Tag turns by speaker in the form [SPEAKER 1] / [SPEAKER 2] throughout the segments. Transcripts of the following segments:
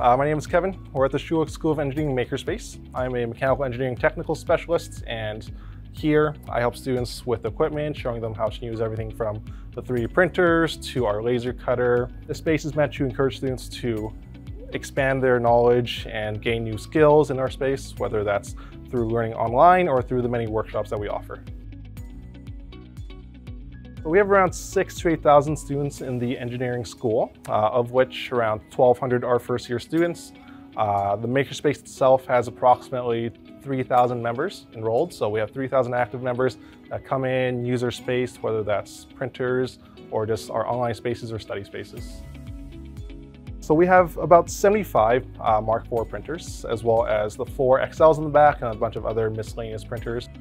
[SPEAKER 1] My name is Kevin. We're at the Schulich School of Engineering Makerspace. I'm a mechanical engineering technical specialist, and here I help students with equipment, showing them how to use everything from the 3D printers to our laser cutter. This space is meant to encourage students to expand their knowledge and gain new skills in our space, whether that's through learning online or through the many workshops that we offer. We have around 6,000 to 8,000 students in the engineering school, of which around 1,200 are first-year students. The Makerspace itself has approximately 3,000 members enrolled, so we have 3,000 active members that come in, use our space, whether that's printers or just our online spaces or study spaces. So we have about 75 Mark IV printers, as well as the 4 XLs in the back and a bunch of other miscellaneous printers.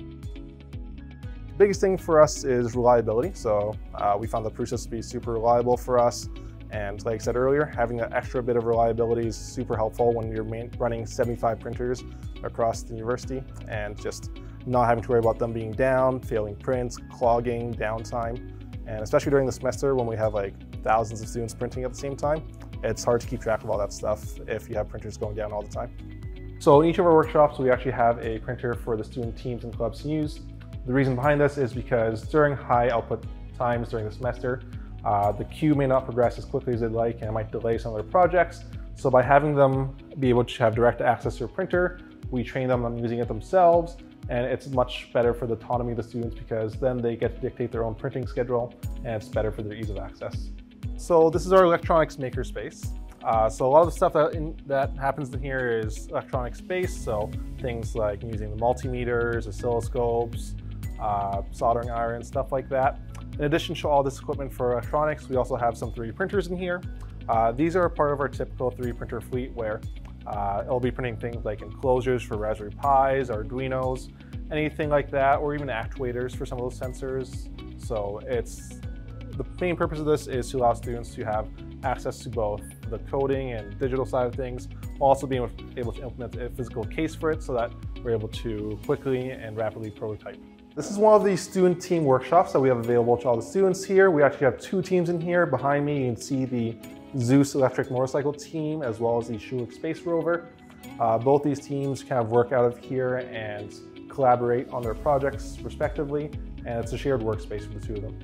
[SPEAKER 1] The biggest thing for us is reliability. So we found the Prusa to be super reliable for us. And like I said earlier, having that extra bit of reliability is super helpful when you're running 75 printers across the university, and just not having to worry about them being down, failing prints, clogging, downtime. And especially during the semester when we have like thousands of students printing at the same time, it's hard to keep track of all that stuff if you have printers going down all the time. So in each of our workshops, we actually have a printer for the student teams and clubs to use. The reason behind this is because during high output times during the semester, the queue may not progress as quickly as they'd like, and it might delay some of their projects. So by having them be able to have direct access to a printer, we train them on using it themselves, and it's much better for the autonomy of the students because then they get to dictate their own printing schedule, and it's better for their ease of access. So this is our electronics makerspace. So a lot of the stuff that happens in here is electronic space, so things like using the multimeters, oscilloscopes, soldering irons, stuff like that. In addition to all this equipment for electronics, we also have some 3D printers in here. These are part of our typical 3D printer fleet where it'll be printing things like enclosures for Raspberry Pis, Arduinos, anything like that, or even actuators for some of those sensors. So the main purpose of this is to allow students to have access to both the coding and digital side of things, while also being able to implement a physical case for it so that we're able to quickly and rapidly prototype. This is one of the student team workshops that we have available to all the students here. We actually have 2 teams in here. Behind me, you can see the Zeus electric motorcycle team, as well as the Schulich space rover. Both these teams kind of work out of here and collaborate on their projects respectively, and it's a shared workspace for the 2 of them.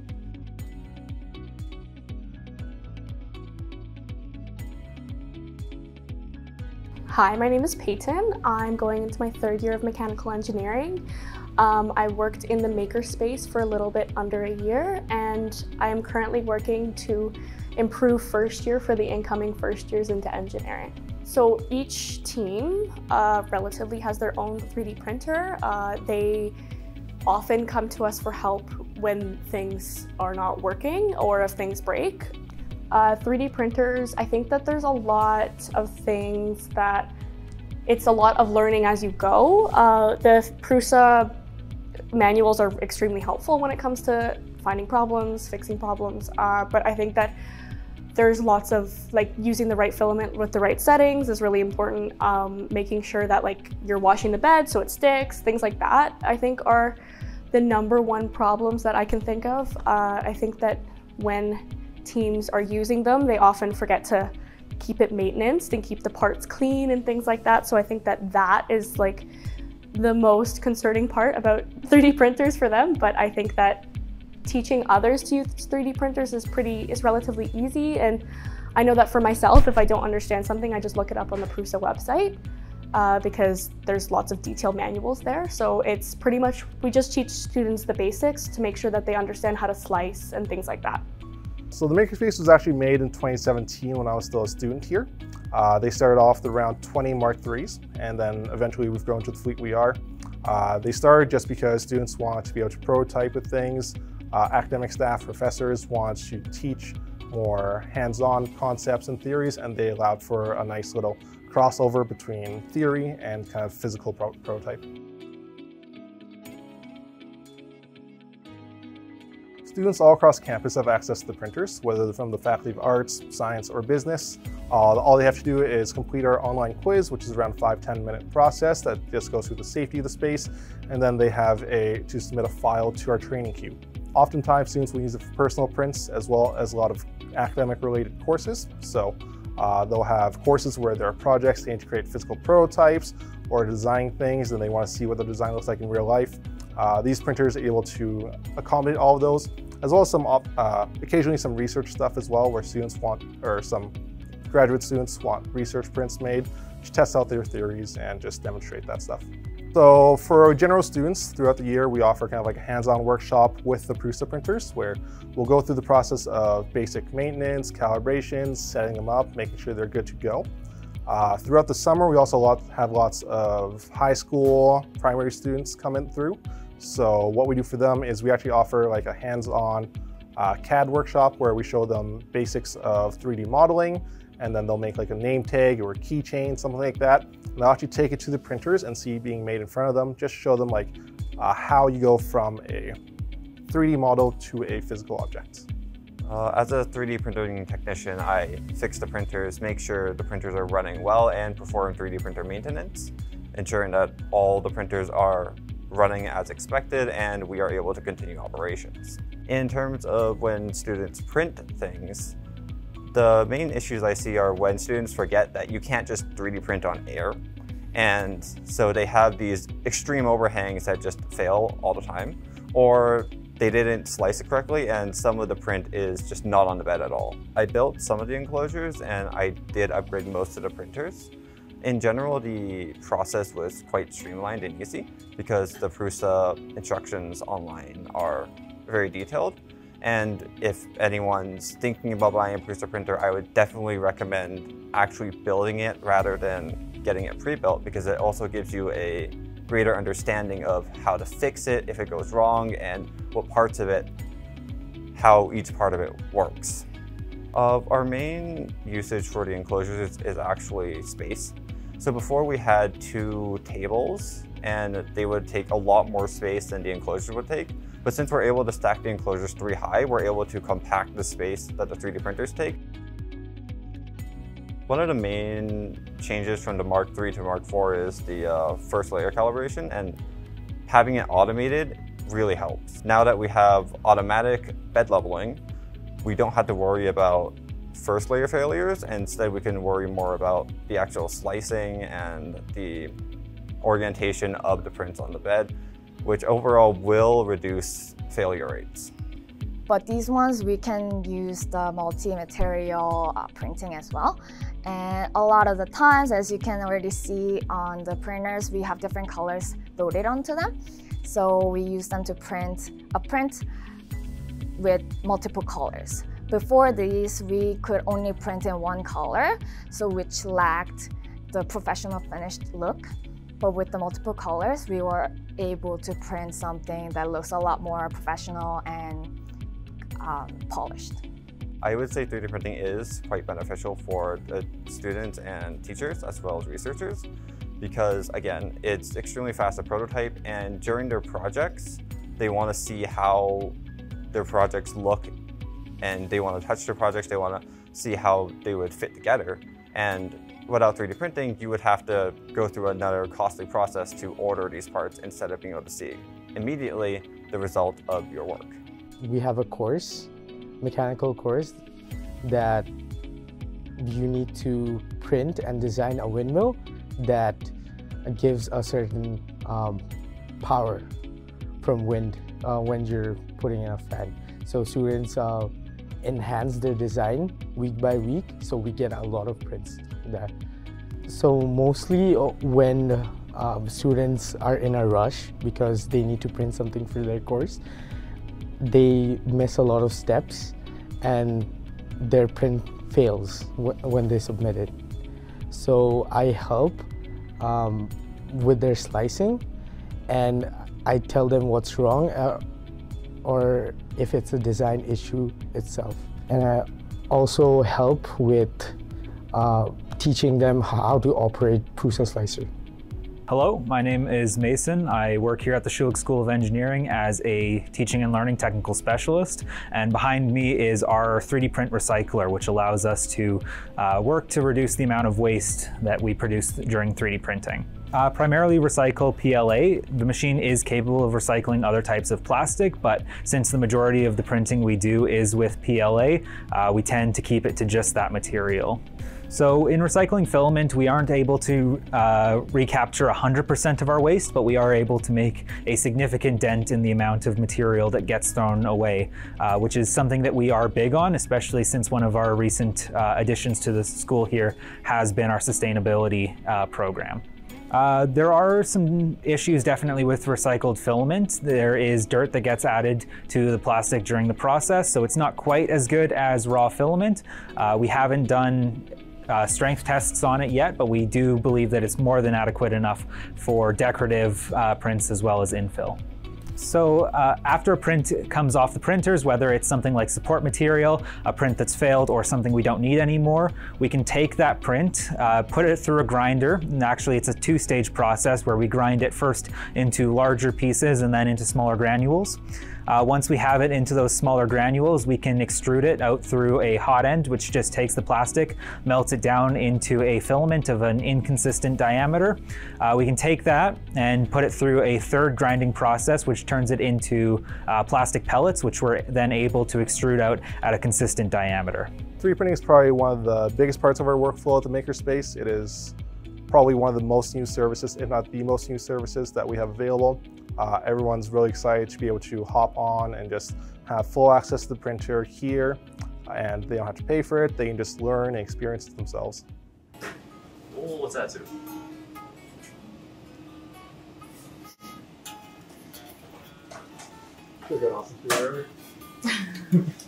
[SPEAKER 2] Hi, my name is Peyton. I'm going into my 3rd year of mechanical engineering. I worked in the Makerspace for a little bit under a year, and I am currently working to improve first year for the incoming first years into engineering. So each team relatively has their own 3D printer. They often come to us for help when things are not working or if things break. 3D printers, I think that there's a lot of things that it's a lot of learning as you go. The Prusa manuals are extremely helpful when it comes to finding problems, fixing problems, but I think that there's lots of using the right filament with the right settings is really important. Making sure that you're washing the bed so it sticks, things like that, I think are the #1 problems that I can think of. I think that when teams are using them, they often forget to keep it maintenanced and keep the parts clean and things like that. So I think that that is the most concerning part about 3D printers for them. But I think that teaching others to use 3D printers is relatively easy. And I know that for myself, if I don't understand something, I just look it up on the Prusa website because there's lots of detailed manuals there. So it's pretty much, we just teach students the basics to make sure that they understand how to slice and things like that.
[SPEAKER 1] So the Makerspace was actually made in 2017 when I was still a student here. They started off with around 20 Mark IIIs, and then eventually we've grown to the fleet we are. They started just because students wanted to be able to prototype with things. Academic staff, professors wanted to teach more hands-on concepts and theories, and they allowed for a nice little crossover between theory and kind of physical prototype. Students all across campus have access to the printers, whether they're from the Faculty of Arts, Science, or Business. All they have to do is complete our online quiz, which is around a 5–10 minute process that just goes through the safety of the space, and then they have to submit a file to our training queue. Oftentimes, students will use it for personal prints as well as a lot of academic-related courses. So They'll have courses where there are projects they need to create physical prototypes or design things, and they want to see what the design looks like in real life. These printers are able to accommodate all of those, as well as some occasionally some research stuff as well, where students want, or some graduate students want research prints made to test out their theories and just demonstrate that stuff. So for general students throughout the year, we offer kind of like a hands-on workshop with the Prusa printers, where we'll go through the process of basic maintenance, calibrations, setting them up, making sure they're good to go. Throughout the summer, we also have lots of high school, primary students coming through. So what we do for them is we actually offer like a hands-on CAD workshop where we show them basics of 3D modeling, and then they'll make like a name tag or a keychain, something like that. And they'll actually take it to the printers and see it being made in front of them, just show them like how you go from a 3D model to a physical object.
[SPEAKER 3] As a 3D printing technician, I fix the printers, make sure the printers are running well, and perform 3D printer maintenance, ensuring that all the printers are running as expected and we are able to continue operations. In terms of when students print things, the main issues I see are when students forget that you can't just 3D print on air. And so they have these extreme overhangs that just fail all the time, or they didn't slice it correctly and some of the print is just not on the bed at all. I built some of the enclosures and I did upgrade most of the printers. In general, the process was quite streamlined and easy because the Prusa instructions online are very detailed. And if anyone's thinking about buying a Prusa printer, I would definitely recommend actually building it rather than getting it pre-built, because it also gives you a greater understanding of how to fix it if it goes wrong and what parts of it, how each part of it works. Our main usage for the enclosures is actually space. So before we had 2 tables and they would take a lot more space than the enclosures would take. But since we're able to stack the enclosures 3 high, we're able to compact the space that the 3D printers take. One of the main changes from the Mark III to Mark IV is the first layer calibration, and having it automated really helps. Now that we have automatic bed leveling, we don't have to worry about first layer failures, and instead we can worry more about the actual slicing and the orientation of the prints on the bed, which overall will reduce failure rates.
[SPEAKER 4] But these ones, we can use the multi-material printing as well. And a lot of the times, as you can already see on the printers, we have different colors loaded onto them. So we use them to print a print with multiple colors. Before these, we could only print in one color, so which lacked the professional finished look. But with the multiple colors, we were able to print something that looks a lot more professional and polished.
[SPEAKER 3] I would say 3D printing is quite beneficial for the students and teachers as well as researchers, because again, it's extremely fast to prototype, and during their projects, they want to see how their projects look, and they want to touch their projects, they want to see how they would fit together. And without 3D printing, you would have to go through another costly process to order these parts instead of being able to see immediately the result of your work.
[SPEAKER 5] We have a course, mechanical course, that you need to print and design a windmill that gives a certain power from wind when you're putting in a fan. So students enhance their design week by week, so we get a lot of prints there. So mostly when students are in a rush because they need to print something for their course, they miss a lot of steps and their print fails when they submit it. So I help with their slicing, and I tell them what's wrong or if it's a design issue itself. And I also help with teaching them how to operate Prusa Slicer.
[SPEAKER 6] Hello, my name is Mason. I work here at the Schulich School of Engineering as a teaching and learning technical specialist. And behind me is our 3D print recycler, which allows us to work to reduce the amount of waste that we produce during 3D printing. Primarily recycle PLA. The machine is capable of recycling other types of plastic, but since the majority of the printing we do is with PLA, we tend to keep it to just that material. So in recycling filament, we aren't able to recapture 100% of our waste, but we are able to make a significant dent in the amount of material that gets thrown away, which is something that we are big on, especially since one of our recent additions to the school here has been our sustainability program. There are some issues definitely with recycled filament. There is dirt that gets added to the plastic during the process, so it's not quite as good as raw filament. We haven't done strength tests on it yet, but we do believe that it's more than adequate enough for decorative prints as well as infill. So after a print comes off the printers, whether it's something like support material, a print that's failed, or something we don't need anymore, we can take that print, put it through a grinder, and actually it's a two-stage process where we grind it first into larger pieces and then into smaller granules. Once we have it into those smaller granules, we can extrude it out through a hot end, which just takes the plastic, melts it down into a filament of an inconsistent diameter. We can take that and put it through a third grinding process, which turns it into plastic pellets, which we're then able to extrude out at a consistent diameter. 3D
[SPEAKER 1] printing is probably one of the biggest parts of our workflow at the Makerspace. It is probably one of the most used services, if not the most used services that we have available. Everyone's really excited to be able to hop on and just have full access to the printer here, and they don't have to pay for it. They can just learn and experience it themselves.
[SPEAKER 7] Oh, what's that, Sue? Should get awesome.